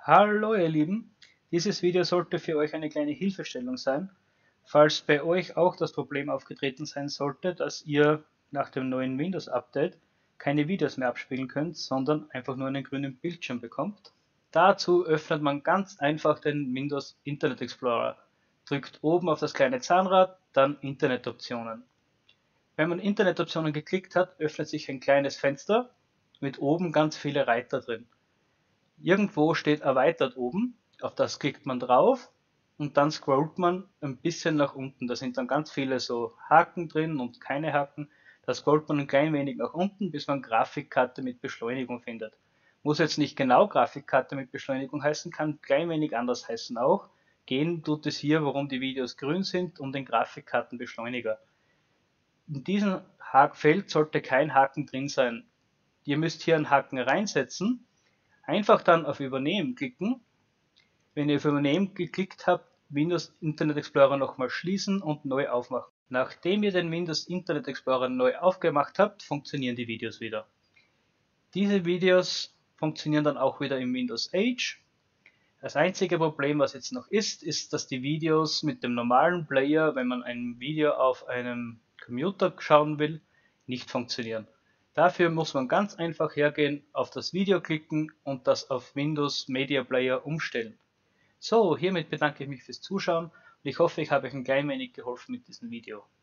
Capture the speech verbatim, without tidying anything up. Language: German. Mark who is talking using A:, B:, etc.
A: Hallo ihr Lieben, dieses Video sollte für euch eine kleine Hilfestellung sein, falls bei euch auch das Problem aufgetreten sein sollte, dass ihr nach dem neuen Windows Update keine Videos mehr abspielen könnt, sondern einfach nur einen grünen Bildschirm bekommt. Dazu öffnet man ganz einfach den Windows Internet Explorer, drückt oben auf das kleine Zahnrad, dann Internetoptionen. Wenn man Internetoptionen geklickt hat, öffnet sich ein kleines Fenster mit oben ganz viele Reiter drin. Irgendwo steht erweitert oben, auf das klickt man drauf und dann scrollt man ein bisschen nach unten. Da sind dann ganz viele so Haken drin und keine Haken. Da scrollt man ein klein wenig nach unten, bis man Grafikkarte mit Beschleunigung findet. Muss jetzt nicht genau Grafikkarte mit Beschleunigung heißen, kann ein klein wenig anders heißen auch. Gehen tut es hier, warum die Videos grün sind, um den Grafikkartenbeschleuniger. In diesem Feld sollte kein Haken drin sein. Ihr müsst hier einen Haken reinsetzen. Einfach dann auf Übernehmen klicken. Wenn ihr auf Übernehmen geklickt habt, Windows Internet Explorer nochmal schließen und neu aufmachen. Nachdem ihr den Windows Internet Explorer neu aufgemacht habt, funktionieren die Videos wieder. Diese Videos funktionieren dann auch wieder im Windows Edge. Das einzige Problem, was jetzt noch ist, ist, dass die Videos mit dem normalen Player, wenn man ein Video auf einem Computer schauen will, nicht funktionieren. Dafür muss man ganz einfach hergehen, auf das Video klicken und das auf Windows Media Player umstellen. So, hiermit bedanke ich mich fürs Zuschauen und ich hoffe, ich habe euch ein klein wenig geholfen mit diesem Video.